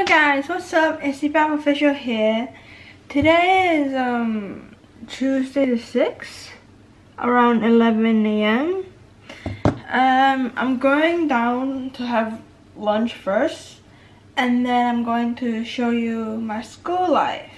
guys, what's up? It's the Bam Official here. Today is Tuesday the 6th, around 11 a.m. I'm going down to have lunch first, and then I'm going to show you my school life.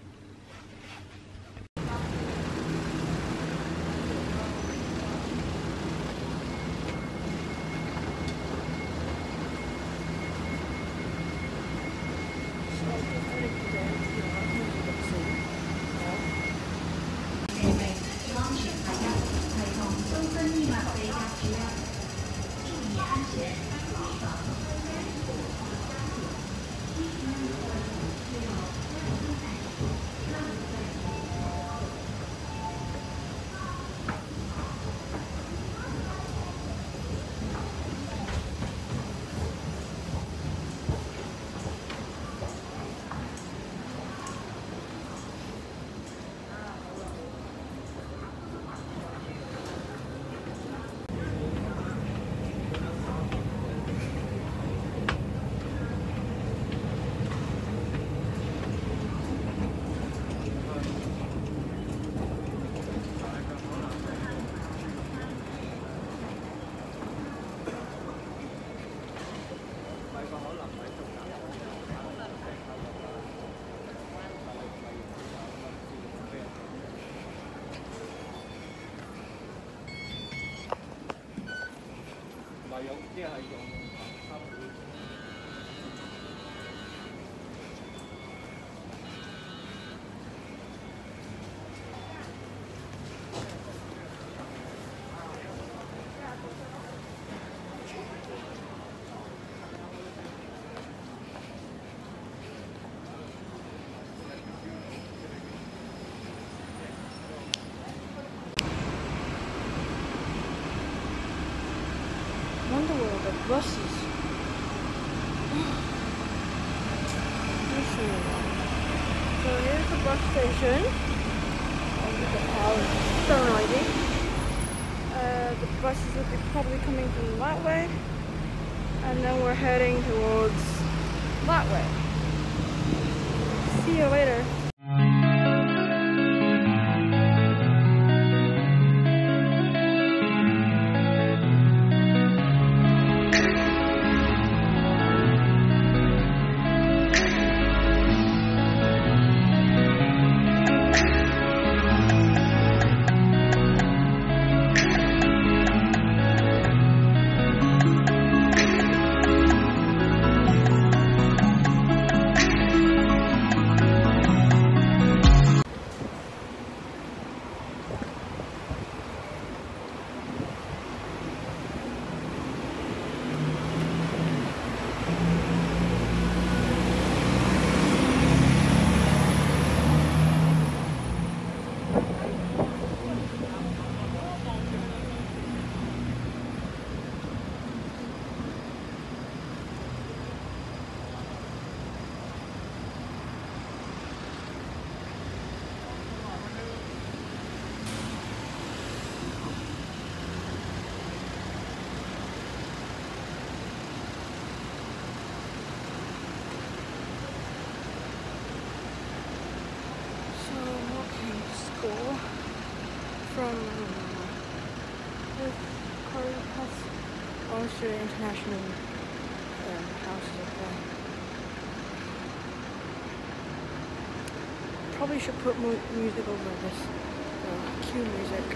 I wonder where the bus is. So here's the bus station. It's so noisy. The buses will be probably coming from that way, and then we're heading towards that way. See you later. From this car past Austria International houses up there. Probably should put music over this cue music.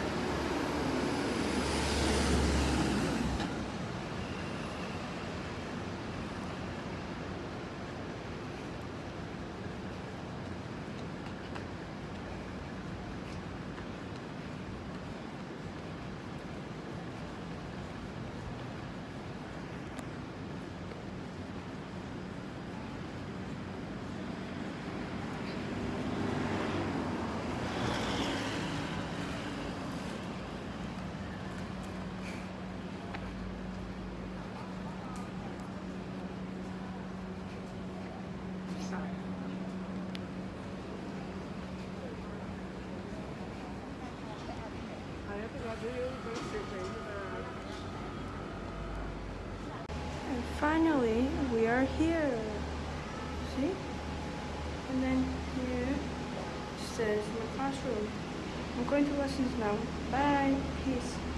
And finally, we are here. And then here stairs in my classroom. I'm going to lessons now. Bye. Peace.